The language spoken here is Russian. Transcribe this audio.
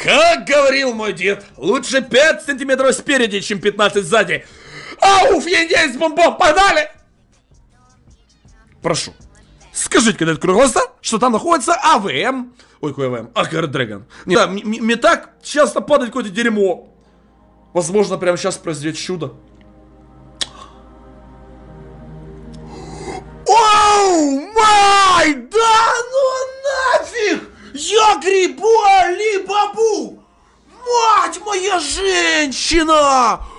Как говорил мой дед, лучше 5 сантиметров спереди, чем 15 сзади. Ауф, я индейец, бомбом, погнали! Прошу, скажите, кадет Круглоста, что там находится АВМ. Ой, какой АВМ? Акер Дрэгон. Да, мне так часто падает какое-то дерьмо. Возможно, прямо сейчас произойдет чудо. Оу май! Да ну нафиг! Я грибу Али-Бабу! Мать моя женщина!